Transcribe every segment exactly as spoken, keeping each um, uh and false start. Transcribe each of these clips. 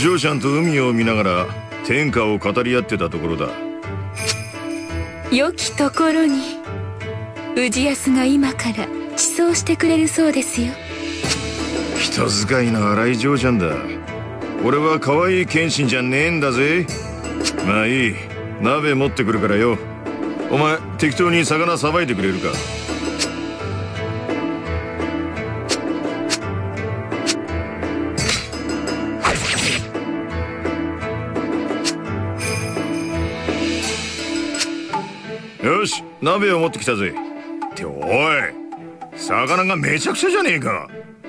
嬢ちゃんと海を見ながら天下を語り合ってたところだ。 良きところに氏康が今から馳走してくれるそうですよ。 人使いの荒い嬢ちゃんだ。俺は可愛い剣心じゃねえんだぜ。まあいい、鍋持ってくるからよ。お前適当に魚さばいてくれるか。よし、鍋を持ってきたぜ。っておい、魚がめちゃくちゃじゃねえか。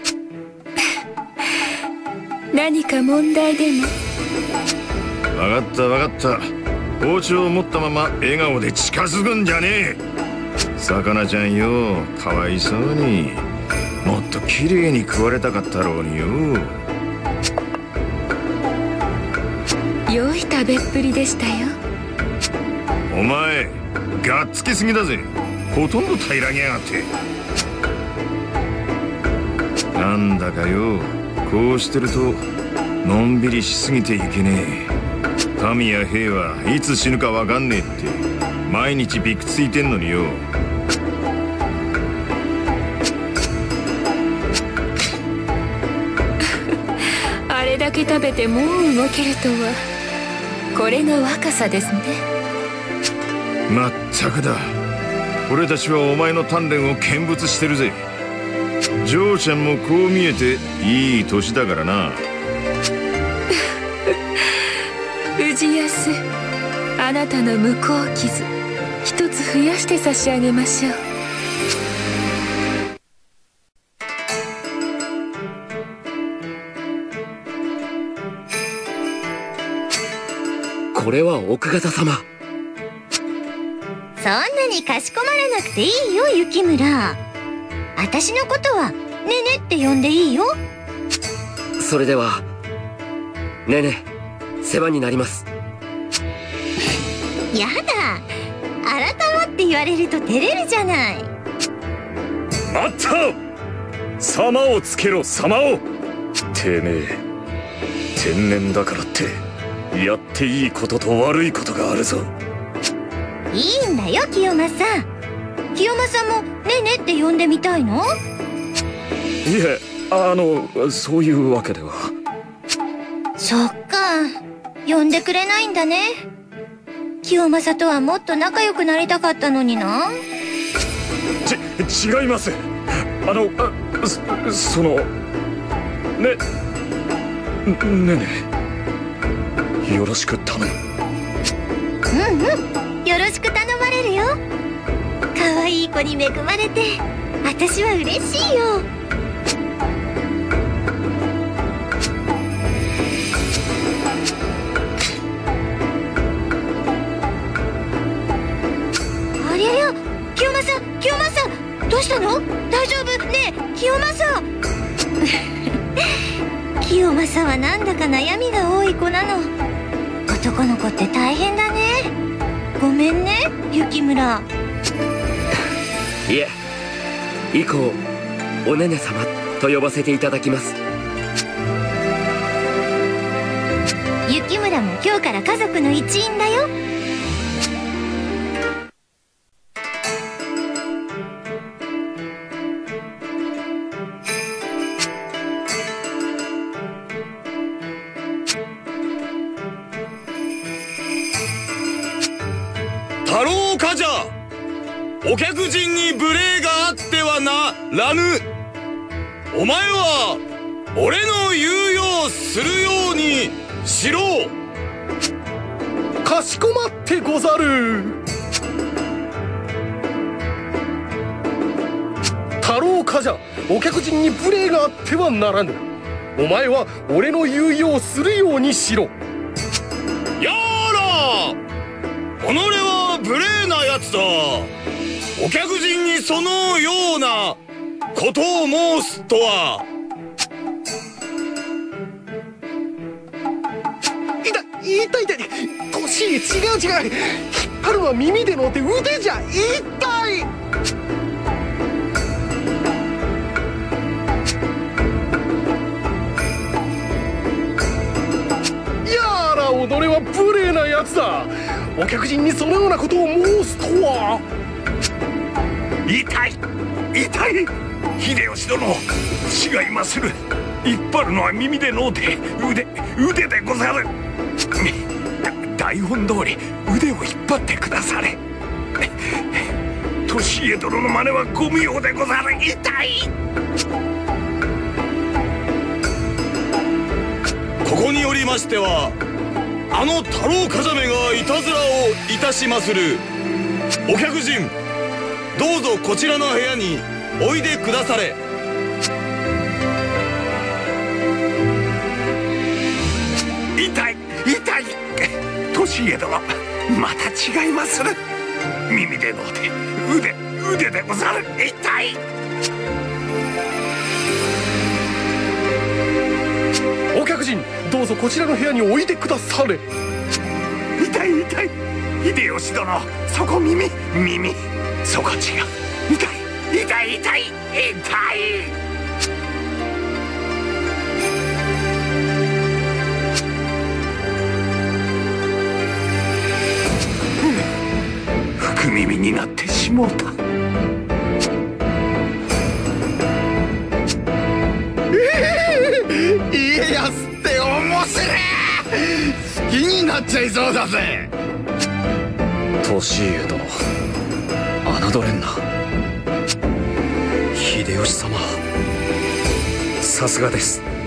何か問題でも？ 分かった分かった。包丁を持ったまま笑顔で近づくんじゃねえ。魚ちゃんよ、かわいそうに。もっと綺麗に食われたかったろうによ。 良い食べっぷりでしたよ。 お前がっつきすぎだぜ。ほとんど平らげやがって。なんだかよ、こうしてるとのんびりしすぎていけねえ。民や兵はいつ死ぬかわかんねえって毎日びくついてんのによ。 あれだけ食べてもう動けるとは、これが若さですね。 まったくだ。俺たちはお前の鍛錬を見物してるぜ。嬢ちゃんもこう見えていい年だからな。 氏康、あなたの向こう傷一つ増やして差し上げましょう。 これは奥方様。 そんなにかしこまらなくていいよ、雪村。私のことはねねって呼んでいいよ。 それではねね、世話になります。 やだ、改まって言われると照れるじゃない。 あった、様をつけろ様を。てめえ天然だからってやっていいことと悪いことがあるぞ。 いいんだよ清正。清正もねねって呼んでみたいの？ いえ、あのそういうわけでは。 そっか、呼んでくれないんだね。清正とはもっと仲良くなりたかったのにな。 ち、違います。あの、あそ、そのねねねよろしく頼む。 うんうん、よろしく頼まれるよ。可愛い子に恵まれて私は嬉しいよ。ありゃりゃ、清正清正、どうしたの？大丈夫ねえ清正。清正はなんだか悩みが多い子なの。男の子って大変だね。ごめんね雪村。 いえ、以降おねね様と呼ばせていただきます。 雪村も今日から家族の一員だよ。 太郎冠者、お客人に無礼があってはならぬ。お前は俺の言うようするようにしろ。 かしこまってござる。太郎冠者、お客人に無礼があってはならぬ。お前は俺の言うようするようにしろ。 やーら、己は無礼なやつだ。お客人にそのようなことを申すとは。 痛い痛い痛い、腰、違う違う、引っ張るのは耳でのって腕じゃ。痛い。 やつだ。お客人にそのようなことを申すとは。 痛い痛い、秀吉殿、違いまする。引っ張るのは耳でのうて腕腕でござる。台本通り腕を引っ張ってくだされ。利家殿の真似はご無用でござる。痛い。 ここによりましては、あの太郎冠者めがいたずらをいたしまする。お客人、どうぞこちらの部屋においでくだされ。 痛い痛い、利家殿、また違いまする。耳でのうて腕腕でござる。痛い。 お客人、どうぞこちらの部屋においでくだされ。 痛い痛い、秀吉殿、そこ耳耳、そこ違う。痛い痛い痛い痛い。福耳になってしもうた。 家康って面白い。好きになっちゃいそうだぜ。 利家殿、侮れんな。秀吉様、さすがです。